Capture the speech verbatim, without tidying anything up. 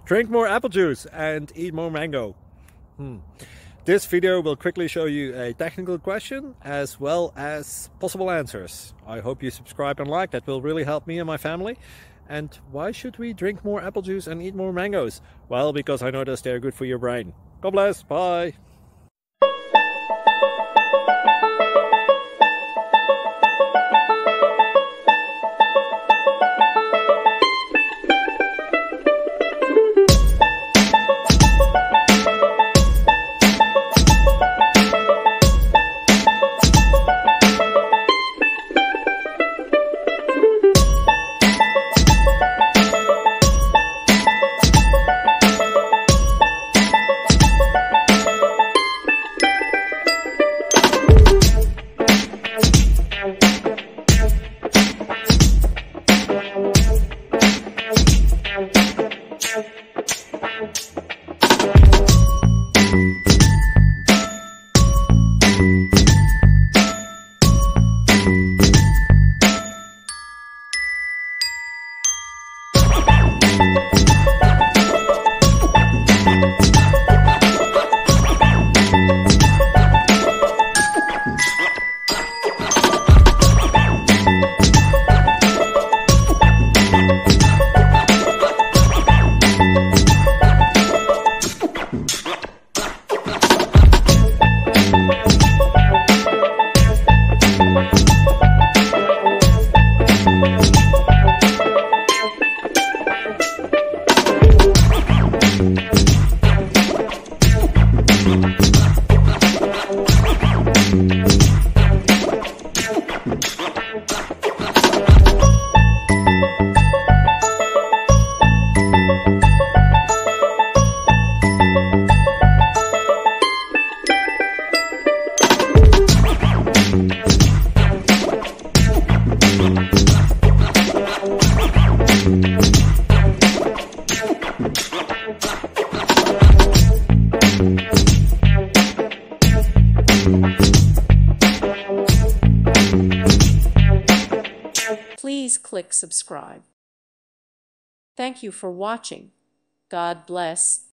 Drink more apple juice and eat more mango. Hmm. This video will quickly show you a technical question as well as possible answers. I hope you subscribe and like, that will really help me and my family. And why should we drink more apple juice and eat more mangoes? Well, because I noticed they're good for your brain. God bless, bye! Please click subscribe. Thank you for watching. God bless.